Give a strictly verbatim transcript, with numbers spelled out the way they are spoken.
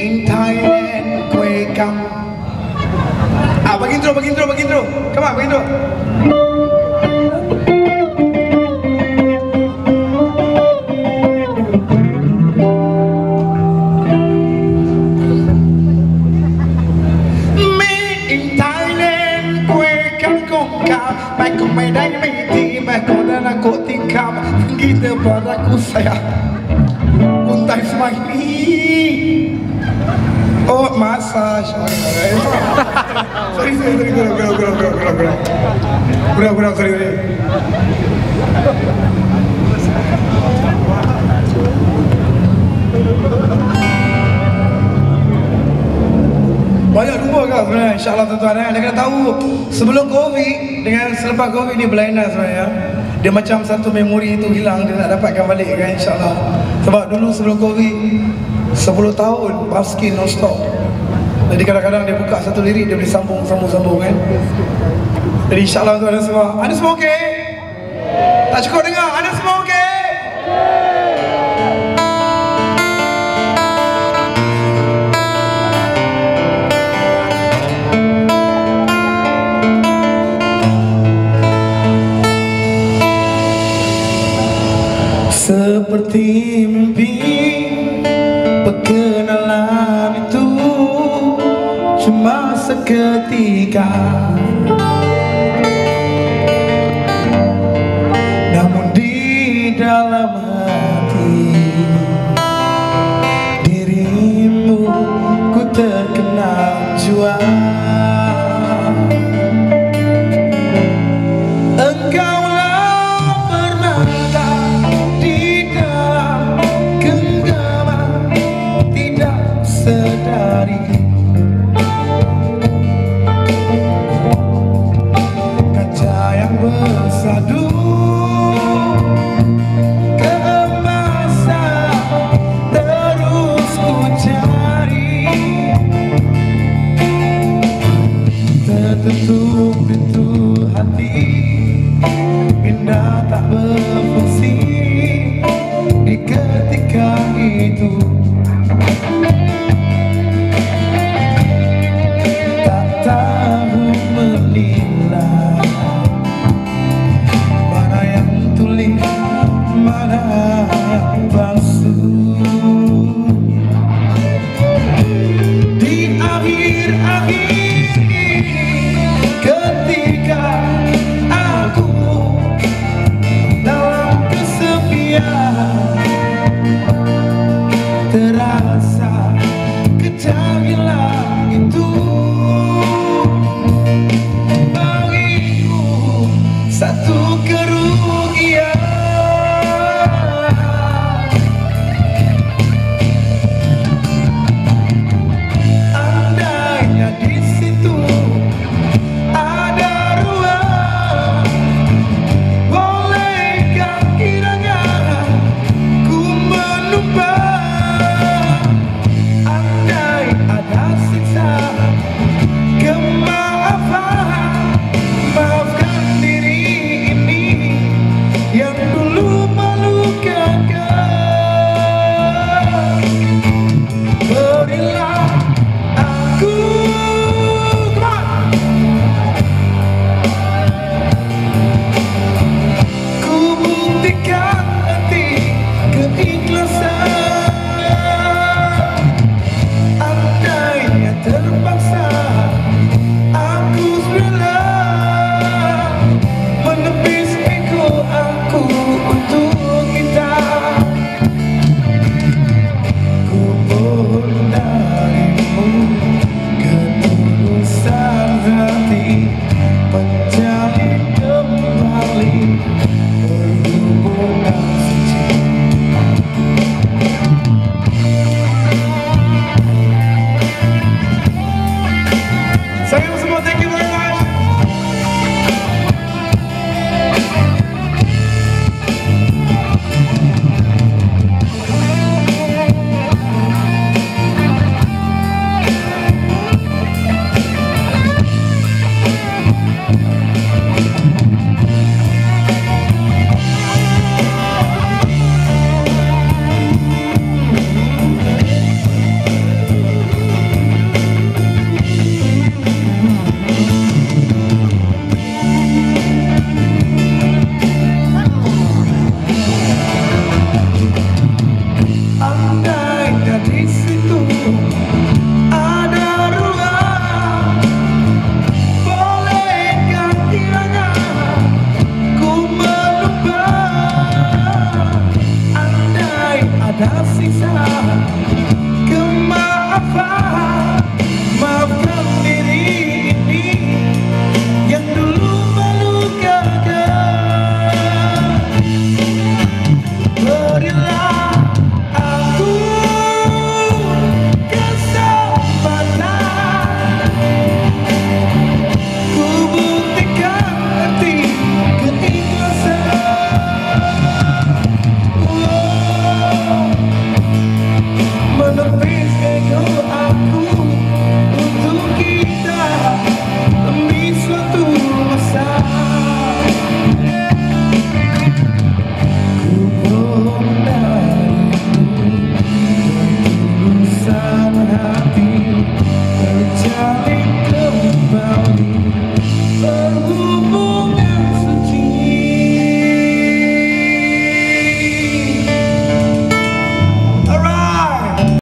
in Thailand, kue kam. Ah, bagi intro, bagi intro, bagi intro. Come on, bagi intro. Baik kau main dan main di baik kau dan aku tingkap kita beraku saya untai smiley oh massage sorry sorry sorry gurau gurau gurau gurau gurau gurau gurau sorry sorry banyak lupa kan sebenarnya, insyaAllah tuan-tuan eh. Anda kena tahu sebelum Covid dengan selepas Covid ni berlainan sebenarnya. Dia macam satu memori itu hilang, dia nak dapatkan balik kan insyaAllah. Sebab dulu sebelum Covid sepuluh tahun baskin non stop. Jadi kadang-kadang dia buka satu lirik dia boleh sambung sambung sambung kan. Jadi insyaAllah tuan-tuan semua, anda semua okey? Tak cukup dengar, anda semua okey? Seperti mimpi perkenalan itu cuma seketika, namun di dalam hati dirimu ku terkenal jua. Tutup pintu hati, indah tak berfungsi di ketika itu. Tak tahu menilai mana yang tulis, mana yang palsu. Di akhir-akhir terasa kejahilan itu bagiku satu kerugian. Andainya di situ ada ruang, bolehkah kiranya ku menumpang? Andai ada kemaafan